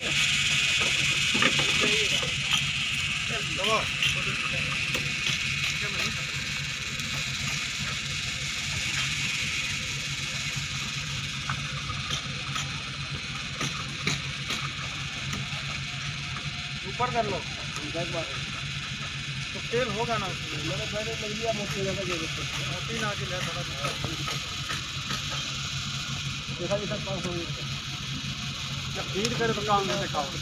ऊपर कर लो तो तेल होगा ना उसमें। मैंने पहले लग लिया मोटी ज़्यादा मोटी ना के थोड़ा देखा जी सर 500 जब फीड करे तो काम नहीं खाओ।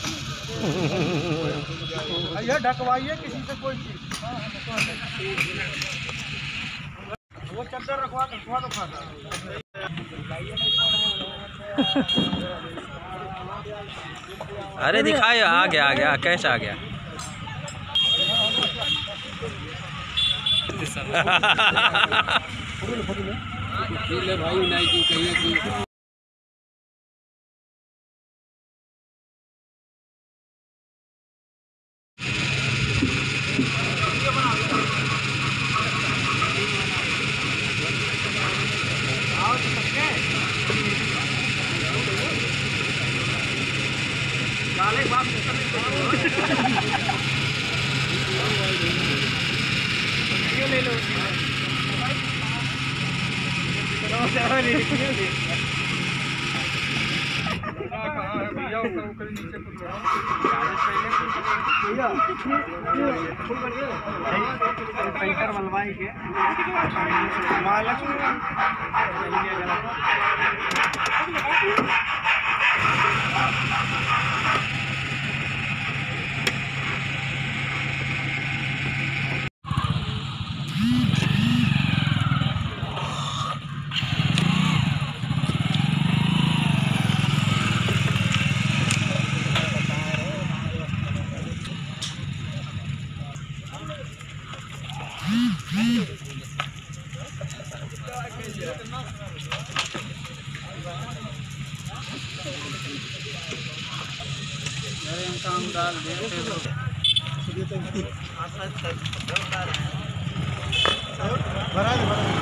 यह ढकवाइए किसी से कोई चीज़। वो चद्दर रखवा दो खाता। अरे दिखाए आ गया कैसे आ गया। भाई नहीं क्यों कहिए कि ले लो पेंटर मलवाई के महालक्ष्मी काम डाल दे